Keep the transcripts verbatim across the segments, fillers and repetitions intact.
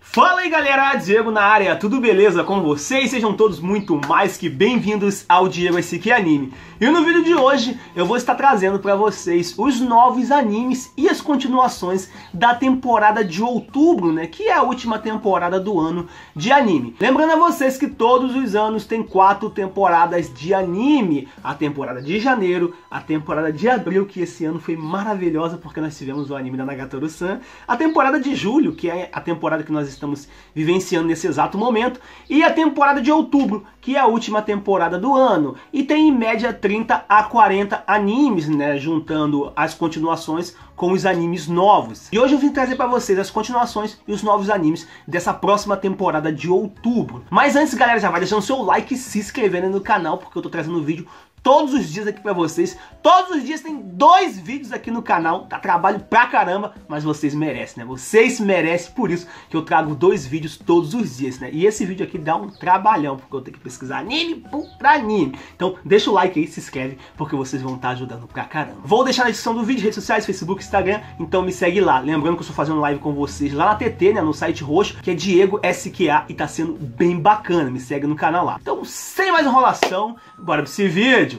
Fala aí galera, Diego na área, tudo beleza com vocês? Sejam todos muito mais que bem-vindos ao Diego S Q Anime. E no vídeo de hoje eu vou estar trazendo para vocês os novos animes e as continuações da temporada de outubro, né? Que é a última temporada do ano de anime. Lembrando a vocês que todos os anos tem quatro temporadas de anime. A temporada de janeiro, a temporada de abril, que esse ano foi maravilhosa porque nós tivemos o anime da Nagatoro-san. A temporada de julho, que é a temporada que nós estamos estamos vivenciando nesse exato momento, e a temporada de outubro, que é a última temporada do ano, e tem em média trinta a quarenta animes, né, juntando as continuações com os animes novos. E hoje eu vim trazer para vocês as continuações e os novos animes dessa próxima temporada de outubro. Mas antes, galera, já vai deixando seu like e se inscrevendo no canal, porque eu tô trazendo vídeo todos os dias aqui pra vocês. Todos os dias tem dois vídeos aqui no canal. Dá trabalho pra caramba, mas vocês merecem, né? Vocês merecem, por isso que eu trago dois vídeos todos os dias, né? E esse vídeo aqui dá um trabalhão, porque eu tenho que pesquisar anime pra anime. Então deixa o like aí, se inscreve, porque vocês vão estar ajudando pra caramba. Vou deixar na descrição do vídeo, redes sociais, Facebook, Instagram, então me segue lá. Lembrando que eu estou fazendo live com vocês lá na T T, né? No site roxo, que é Diego S Q A, e tá sendo bem bacana. Me segue no canal lá. Então, sem mais enrolação, bora pra esse vídeo.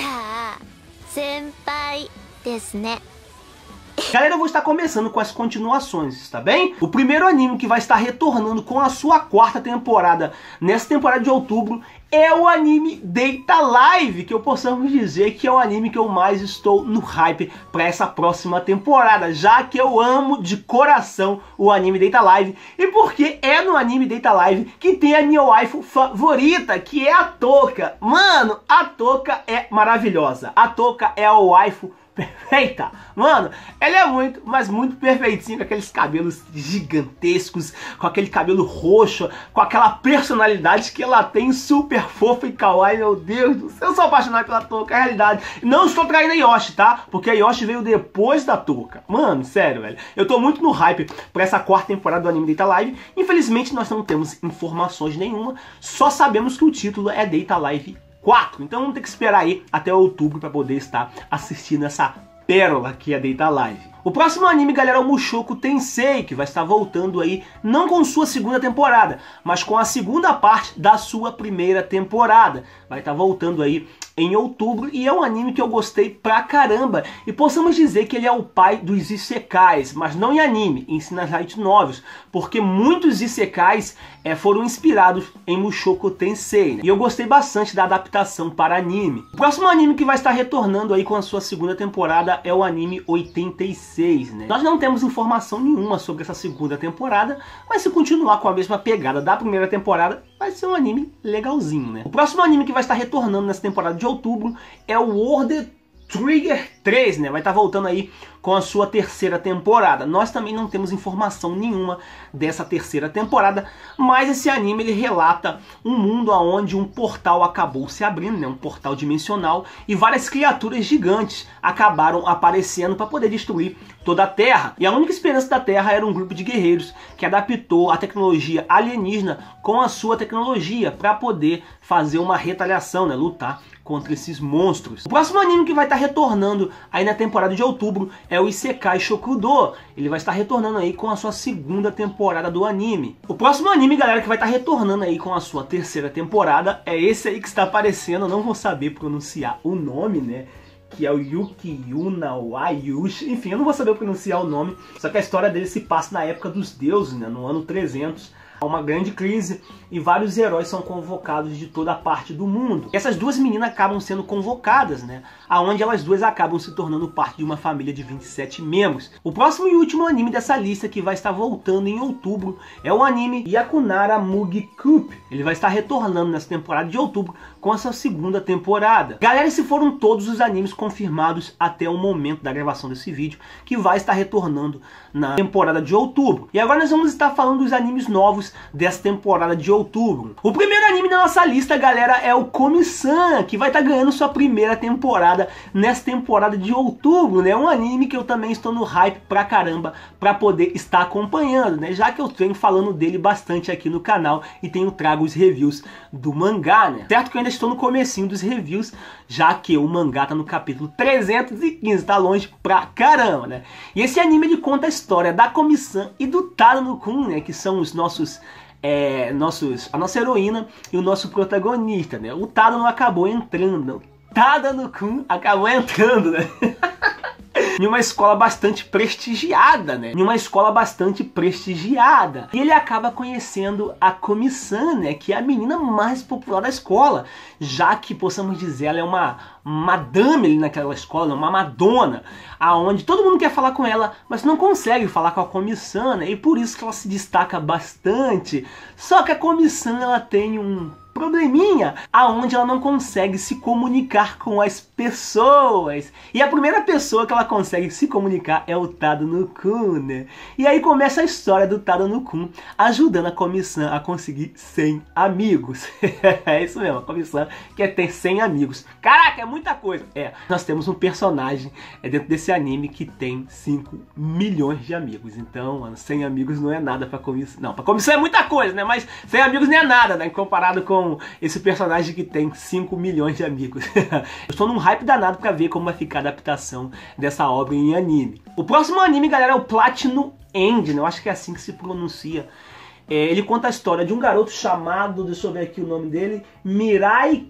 Galera, eu vou estar começando com as continuações, tá bem? O primeiro anime que vai estar retornando com a sua quarta temporada nessa temporada de outubro é o anime Date A Live, que eu possamos dizer que é o anime que eu mais estou no hype para essa próxima temporada, já que eu amo de coração o anime Date A Live, e porque é no anime Date A Live que tem a minha waifu favorita, que é a Toka. Mano, a Toka é maravilhosa, a Toka é a waifu perfeita, mano, ela é muito, mas muito perfeitinha, com aqueles cabelos gigantescos, com aquele cabelo roxo, com aquela personalidade que ela tem, super fofa e kawaii. Meu Deus do céu, eu sou apaixonado pela Toka, é a realidade. Não estou traindo a Yoshi, tá? Porque a Yoshi veio depois da Toka. Mano, sério, velho, eu tô muito no hype pra essa quarta temporada do anime Date A Live. Infelizmente nós não temos informações nenhuma, só sabemos que o título é Date A Live quatro, então vamos ter que esperar aí até outubro para poder estar assistindo essa pérola que é Date A Live. O próximo anime, galera, é o Mushoku Tensei, que vai estar voltando aí, não com sua segunda temporada, mas com a segunda parte da sua primeira temporada. Vai estar voltando aí em outubro, e é um anime que eu gostei pra caramba, e possamos dizer que ele é o pai dos isekais, mas não em anime, em light novels, porque muitos isekais é, foram inspirados em Mushoku Tensei, né? E eu gostei bastante da adaptação para anime. O próximo anime que vai estar retornando aí com a sua segunda temporada é o anime oitenta e seis, né? Nós não temos informação nenhuma sobre essa segunda temporada, mas se continuar com a mesma pegada da primeira temporada, vai ser um anime legalzinho, né? O próximo anime que vai estar retornando nessa temporada de outubro é o World Trigger três, né? Vai estar voltando aí com a sua terceira temporada. Nós também não temos informação nenhuma dessa terceira temporada, mas esse anime ele relata um mundo onde um portal acabou se abrindo, né? Um portal dimensional, e várias criaturas gigantes acabaram aparecendo para poder destruir toda a Terra. E a única esperança da Terra era um grupo de guerreiros que adaptou a tecnologia alienígena com a sua tecnologia para poder fazer uma retaliação, né? Lutar contra esses monstros. O próximo anime que vai estar retornando aí na temporada de outubro é o Isekai Shokudo. Ele vai estar retornando aí com a sua segunda temporada do anime. O próximo anime, galera, que vai estar retornando aí com a sua terceira temporada é esse aí que está aparecendo. Eu não vou saber pronunciar o nome, né? Que é o Yuki Yuna Wayushi. Enfim, eu não vou saber pronunciar o nome. Só que a história dele se passa na época dos deuses, né? No ano trezentos. Há uma grande crise e vários heróis são convocados de toda a parte do mundo. E essas duas meninas acabam sendo convocadas, né? Aonde elas duas acabam se tornando parte de uma família de vinte e sete membros. O próximo e último anime dessa lista, que vai estar voltando em outubro, é o anime Yakunara Mugi Cup. Ele vai estar retornando nessa temporada de outubro com a sua segunda temporada. Galera, esses foram todos os animes confirmados até o momento da gravação desse vídeo, que vai estar retornando na temporada de outubro. E agora nós vamos estar falando dos animes novos animes dessa temporada de outubro. O primeiro anime da nossa lista, galera, é o Komi-san, que vai estar tá ganhando sua primeira temporada nessa temporada de outubro, né? Um anime que eu também estou no hype pra caramba pra poder estar acompanhando, né? Já que eu venho falando dele bastante aqui no canal e tenho trago os reviews do mangá, né? Certo que eu ainda estou no comecinho dos reviews, já que o mangá tá no capítulo trezentos e quinze, tá longe pra caramba, né? E esse anime ele conta a história da Komi-san e do Tadano-kun, né? Que são os nossos, é, nossos, a nossa heroína e o nosso protagonista, né? O Tadano acabou entrando, Tadano-kun acabou entrando, né? Em uma escola bastante prestigiada, né? Em uma escola bastante prestigiada. E ele acaba conhecendo a Komi-san, né? Que é a menina mais popular da escola. Já que, possamos dizer, ela é uma madame ali naquela escola, uma madonna. Aonde todo mundo quer falar com ela, mas não consegue falar com a Komi-san, né? E por isso que ela se destaca bastante. Só que a Komi-san, ela tem um probleminha, aonde ela não consegue se comunicar com as pessoas. E a primeira pessoa que ela consegue se comunicar é o Tadano-kun, né? E aí começa a história do Tadano-kun ajudando a Komi-san a conseguir cem amigos. É isso mesmo, a Komi-san quer ter cem amigos. Caraca, é muita coisa. É, nós temos um personagem dentro desse anime que tem cinco milhões de amigos. Então, mano, cem amigos não é nada pra Komi-san. Não, pra Komi-san é muita coisa, né? Mas cem amigos não é nada, né? Comparado com esse personagem que tem cinco milhões de amigos. Eu estou num hype danado pra ver como vai ficar a adaptação dessa obra em anime. O próximo anime, galera, é o Platinum End, né? Eu acho que é assim que se pronuncia. É, ele conta a história de um garoto chamado, deixa eu ver aqui o nome dele, Mirai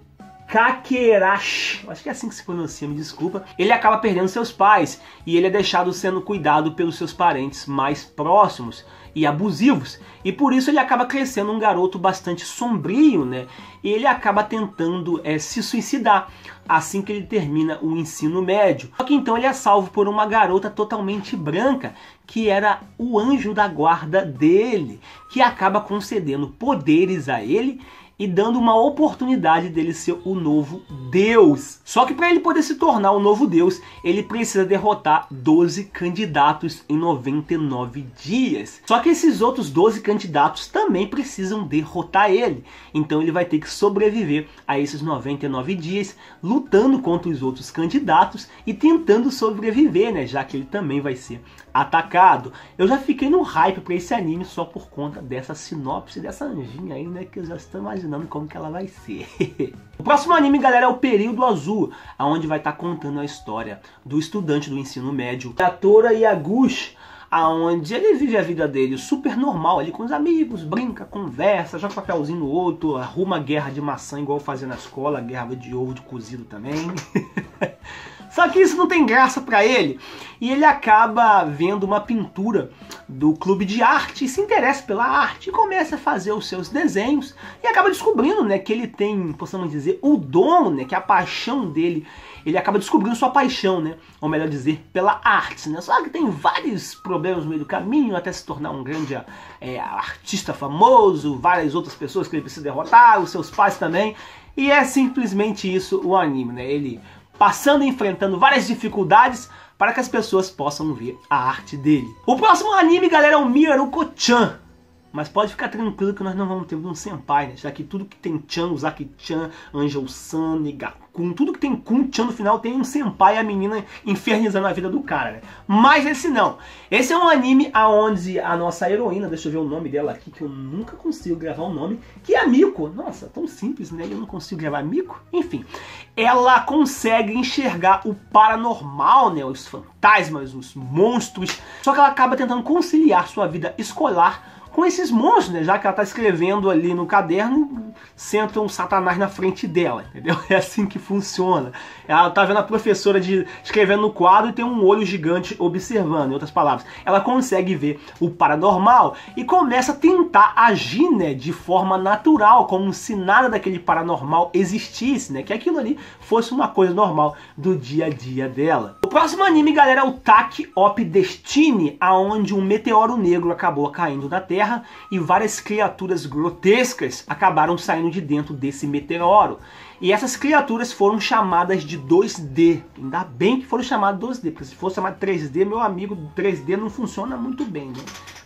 Kakerashi, acho que é assim que se pronuncia, me desculpa. Ele acaba perdendo seus pais e ele é deixado sendo cuidado pelos seus parentes mais próximos e abusivos. E por isso ele acaba crescendo um garoto bastante sombrio, né? E ele acaba tentando é, se suicidar assim que ele termina o ensino médio. Só que então ele é salvo por uma garota totalmente branca, que era o anjo da guarda dele, que acaba concedendo poderes a ele e dando uma oportunidade dele ser o novo Deus. Só que para ele poder se tornar o novo Deus, ele precisa derrotar doze candidatos em noventa e nove dias. Só que esses outros doze candidatos também precisam derrotar ele. Então ele vai ter que sobreviver a esses noventa e nove dias, lutando contra os outros candidatos e tentando sobreviver, né? Já que ele também vai ser atacado. Eu já fiquei no hype para esse anime só por conta dessa sinopse dessa anjinha aí, né? Que eu já estou imaginando como que ela vai ser. O próximo anime, galera, é o Período Azul, aonde vai estar contando a história do estudante do ensino médio, Tora Yaguchi, aonde ele vive a vida dele super normal ali com os amigos, brinca, conversa, joga papelzinho no outro, arruma guerra de maçã igual fazia na escola, guerra de ovo de cozido também. Só que isso não tem graça pra ele. E ele acaba vendo uma pintura do clube de arte e se interessa pela arte e começa a fazer os seus desenhos e acaba descobrindo, né, que ele tem, possamos dizer, o dom, né, que a paixão dele, ele acaba descobrindo sua paixão, né, ou melhor dizer, pela arte, né. Só que tem vários problemas no meio do caminho até se tornar um grande é, artista famoso, várias outras pessoas que ele precisa derrotar, os seus pais também. E é simplesmente isso o anime, né, ele passando e enfrentando várias dificuldades para que as pessoas possam ver a arte dele. O próximo anime, galera, é o Miruko-chan. Mas pode ficar tranquilo que nós não vamos ter um senpai, né? Já que tudo que tem Chan, Uzaki-chan, Angel-san, Nigakun, tudo que tem Kun-chan no final tem um senpai e a menina infernizando a vida do cara, né? Mas esse não. Esse é um anime onde a nossa heroína, deixa eu ver o nome dela aqui, que eu nunca consigo gravar o nome, que é a Miko. Nossa, tão simples, né? Eu não consigo gravar Miko. Enfim, ela consegue enxergar o paranormal, né? Os fantasmas, os monstros. Só que ela acaba tentando conciliar sua vida escolar com esses monstros, né? Já que ela tá escrevendo ali no caderno, senta um satanás na frente dela, entendeu? É assim que funciona. Ela tá vendo a professora de, escrevendo no quadro e tem um olho gigante observando, em outras palavras. Ela consegue ver o paranormal e começa a tentar agir, né, de forma natural, como se nada daquele paranormal existisse, né? Que aquilo ali fosse uma coisa normal do dia a dia dela. O próximo anime, galera, é o Taki Op Destiny, aonde um meteoro negro acabou caindo na Terra e várias criaturas grotescas acabaram saindo de dentro desse meteoro. E essas criaturas foram chamadas de dois D. Ainda bem que foram chamadas dois D, porque se fosse chamado três D, meu amigo, três D não funciona muito bem, né?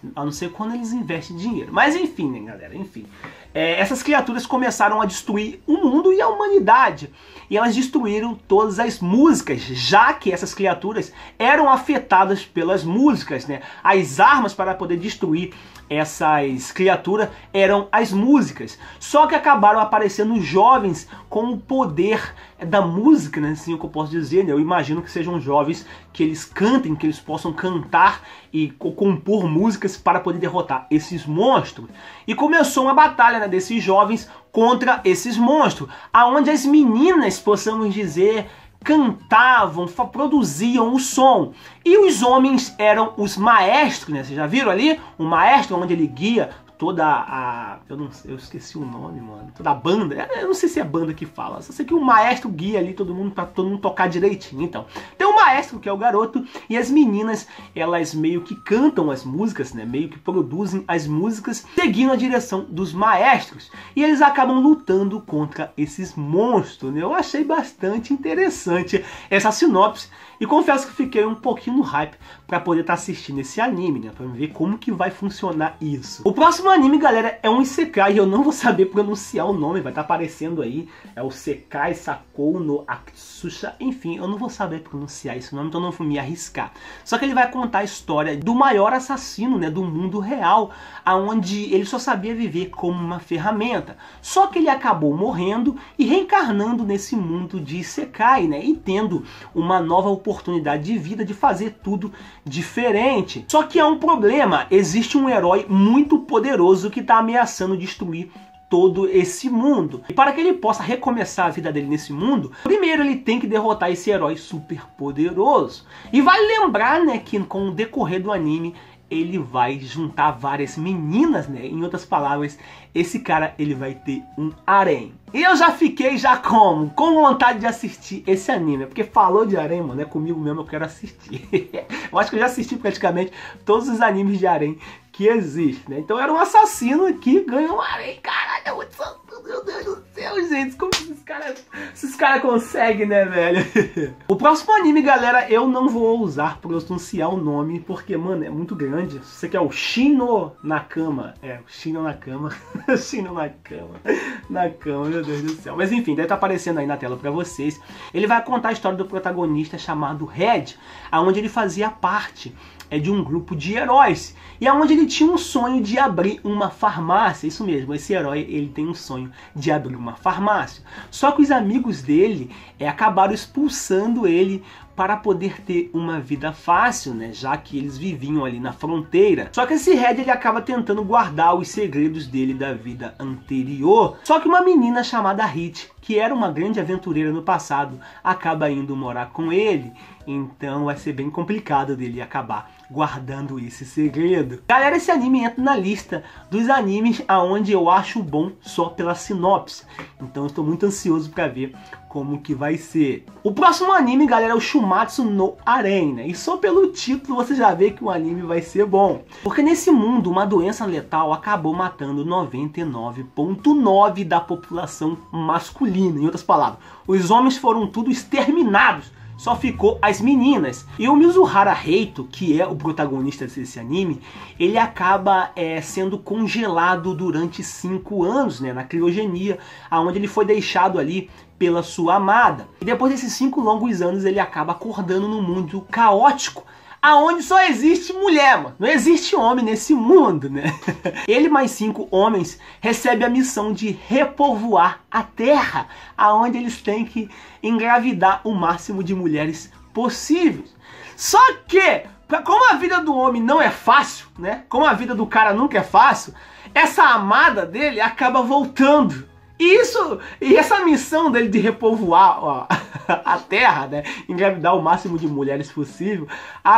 A não ser quando eles investem dinheiro. Mas enfim, né, galera? Enfim. É, essas criaturas começaram a destruir o mundo e a humanidade. E elas destruíram todas as músicas, já que essas criaturas eram afetadas pelas músicas, né? As armas para poder destruir essas criaturas eram as músicas. Só que acabaram aparecendo jovens com o poder da música, né? Assim que eu posso dizer, né? Eu imagino que sejam jovens que eles cantem, que eles possam cantar e compor músicas para poder derrotar esses monstros. E começou uma batalha, né, desses jovens contra esses monstros, aonde as meninas, possamos dizer, cantavam, produziam o som. E os homens eram os maestros, né? Vocês já viram ali? O maestro, onde ele guia toda a... Eu não sei, eu esqueci o nome, mano. Toda a banda. Eu não sei se é banda que fala. Só sei que o maestro guia ali todo mundo pra todo mundo tocar direitinho. Então, tem o maestro, que é o garoto, e as meninas, elas meio que cantam as músicas, né? Meio que produzem as músicas, seguindo a direção dos maestros. E eles acabam lutando contra esses monstros, né? Eu achei bastante interessante essa sinopse. E confesso que fiquei um pouquinho no hype pra poder estar tá assistindo esse anime, né? Pra ver como que vai funcionar isso. O próximo anime, galera, é um Isekai. E eu não vou saber pronunciar o nome, vai estar tá aparecendo aí. É o Sekai Sakou no Atsushi. Enfim, eu não vou saber pronunciar esse nome, então não vou me arriscar. Só que ele vai contar a história do maior assassino, né, do mundo real, aonde ele só sabia viver como uma ferramenta. Só que ele acabou morrendo e reencarnando nesse mundo de Isekai, né? E tendo uma nova oportunidade de vida, de fazer tudo diferente. Só que há um problema, existe um herói muito poderoso que está ameaçando destruir todo esse mundo. E para que ele possa recomeçar a vida dele nesse mundo, primeiro ele tem que derrotar esse herói super poderoso. E vale lembrar, né, que com o decorrer do anime ele vai juntar várias meninas, né? Em outras palavras, esse cara ele vai ter um harém. E eu já fiquei já como? Com vontade de assistir esse anime, porque falou de harém, mano, é comigo mesmo, eu quero assistir. Eu acho que eu já assisti praticamente todos os animes de harém que existem, né? Então era um assassino que ganha um harém, caralho, é muito santo, meu Deus do céu, gente, como esses caras esses cara conseguem, né, velho? O próximo anime, galera, eu não vou usar pronunciar o nome, porque, mano, é muito grande. Você quer o Shino Nakama, é, o Shino Nakama, Shino Nakama, Nakama, meu Deus do céu. Mas enfim, deve estar aparecendo aí na tela pra vocês. Ele vai contar a história do protagonista chamado Red, aonde ele fazia parte é de um grupo de heróis, e aonde ele tinha um sonho de abrir uma farmácia. Isso mesmo, esse herói ele tem um sonho de abrir uma farmácia. Só que os amigos dele é, acabaram expulsando ele para poder ter uma vida fácil, né? Já que eles viviam ali na fronteira. Só que esse Red ele acaba tentando guardar os segredos dele da vida anterior. Só que uma menina chamada Hit, que era uma grande aventureira no passado, acaba indo morar com ele. Então vai ser bem complicado dele acabar guardando esse segredo. Galera, esse anime entra na lista dos animes aonde eu acho bom só pela sinopse. Então eu estou muito ansioso para ver como que vai ser. O próximo anime, galera, é o Shumatsu no Harem, né? E só pelo título você já vê que o anime vai ser bom. Porque nesse mundo, uma doença letal acabou matando noventa e nove vírgula nove por cento da população masculina. Em outras palavras, os homens foram tudo exterminados. Só ficou as meninas. E o Mizuhara Reito, que é o protagonista desse anime, ele acaba é, sendo congelado durante cinco anos, né, na criogenia, aonde ele foi deixado ali pela sua amada. E depois desses cinco longos anos ele acaba acordando num mundo caótico, aonde só existe mulher, mano. Não existe homem nesse mundo, né? Ele mais cinco homens recebem a missão de repovoar a Terra, aonde eles têm que engravidar o máximo de mulheres possíveis. Só que, como a vida do homem não é fácil, né? Como a vida do cara nunca é fácil, essa amada dele acaba voltando. E isso, e essa missão dele de repovoar, ó, a Terra, né, engravidar o máximo de mulheres possível,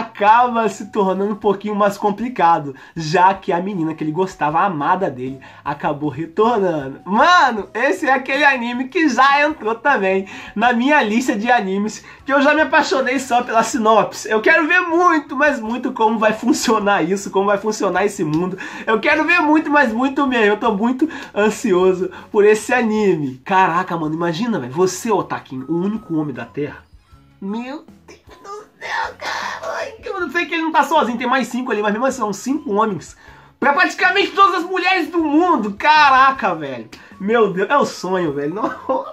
acaba se tornando um pouquinho mais complicado, já que a menina que ele gostava, a amada dele, acabou retornando. Mano, esse é aquele anime que já entrou também na minha lista de animes, que eu já me apaixonei só pela sinopse. Eu quero ver muito, mas muito como vai funcionar isso, como vai funcionar esse mundo. Eu quero ver muito, mas muito mesmo. Eu tô muito ansioso por esse anime. Caraca, mano, imagina, velho, você, Otaquinho, o único homem da Terra. Meu Deus do céu, cara, ai, que Eu sei que ele não tá sozinho, tem mais cinco ali, mas mesmo assim, são cinco homens pra praticamente todas as mulheres do mundo. Caraca, velho. Meu Deus, é o sonho, velho. Não...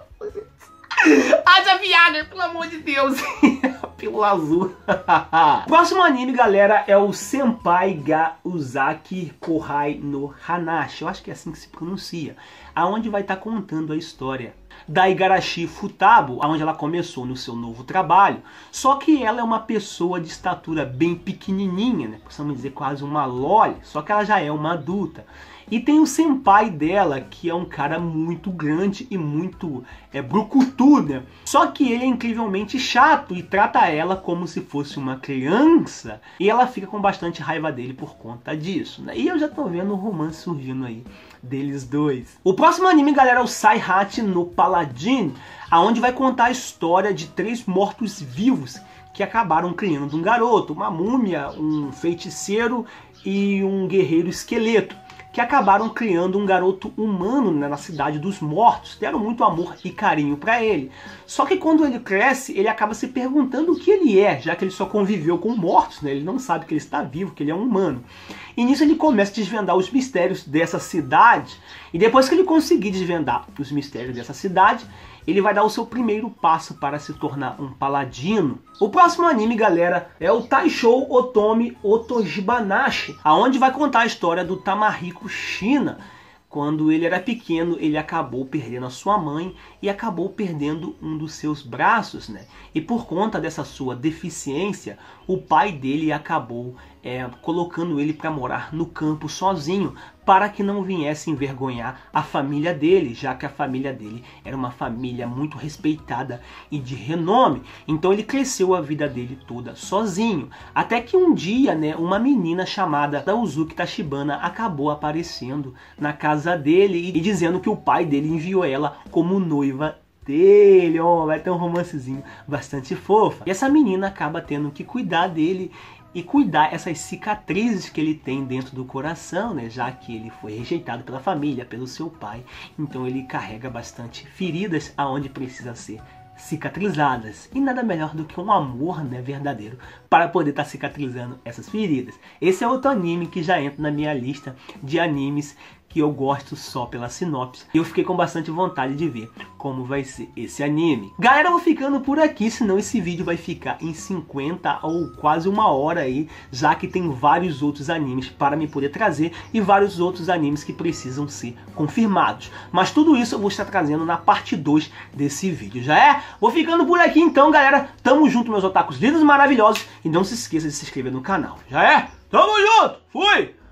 Haja Viagra, pelo amor de Deus. Pílula azul. Próximo anime, galera, é o Senpai ga Uzaki Kohai no Hanashi. Eu acho que é assim que se pronuncia. Aonde vai estar contando a história da Igarashi Futabo, aonde ela começou no seu novo trabalho. Só que ela é uma pessoa de estatura bem pequenininha, né? Possamos dizer quase uma loli. Só que ela já é uma adulta. E tem o senpai dela, que é um cara muito grande e muito é, brucutu, né? Só que ele é incrivelmente chato e trata ela como se fosse uma criança. E ela fica com bastante raiva dele por conta disso, né? E eu já tô vendo um romance surgindo aí deles dois. O próximo anime, galera, é o Saihachi no Paladin, aonde vai contar a história de três mortos-vivos que acabaram criando um garoto, uma múmia, um feiticeiro e um guerreiro esqueleto, que acabaram criando um garoto humano, né, na cidade dos mortos, deram muito amor e carinho para ele. Só que quando ele cresce, ele acaba se perguntando o que ele é, já que ele só conviveu com mortos, né? Ele não sabe que ele está vivo, que ele é um humano. E nisso ele começa a desvendar os mistérios dessa cidade, e depois que ele conseguir desvendar os mistérios dessa cidade, ele vai dar o seu primeiro passo para se tornar um paladino. O próximo anime, galera, é o Taishou Otomi Otojibanashi, aonde vai contar a história do Tamahiko Shina. Quando ele era pequeno, ele acabou perdendo a sua mãe e acabou perdendo um dos seus braços, né? E por conta dessa sua deficiência, o pai dele acabou é, colocando ele para morar no campo sozinho, para que não viesse envergonhar a família dele, já que a família dele era uma família muito respeitada e de renome. Então ele cresceu a vida dele toda sozinho, até que um dia, né, uma menina chamada Uzuki Tachibana acabou aparecendo na casa dele e dizendo que o pai dele enviou ela como noiva dele. Oh, vai ter um romancezinho bastante fofo. E essa menina acaba tendo que cuidar dele e cuidar essas cicatrizes que ele tem dentro do coração, né? Já que ele foi rejeitado pela família, pelo seu pai. Então ele carrega bastante feridas aonde precisa ser cicatrizadas. E nada melhor do que um amor, né, verdadeiro para poder estar tá cicatrizando essas feridas. Esse é outro anime que já entra na minha lista de animes que eu gosto só pela sinopse. E eu fiquei com bastante vontade de ver como vai ser esse anime. Galera, eu vou ficando por aqui, senão esse vídeo vai ficar em cinquenta ou quase uma hora aí, já que tem vários outros animes para me poder trazer e vários outros animes que precisam ser confirmados. Mas tudo isso eu vou estar trazendo na parte dois desse vídeo, já é? Vou ficando por aqui então, galera. Tamo junto, meus otakus lindos e maravilhosos. E não se esqueça de se inscrever no canal, já é? Tamo junto! Fui!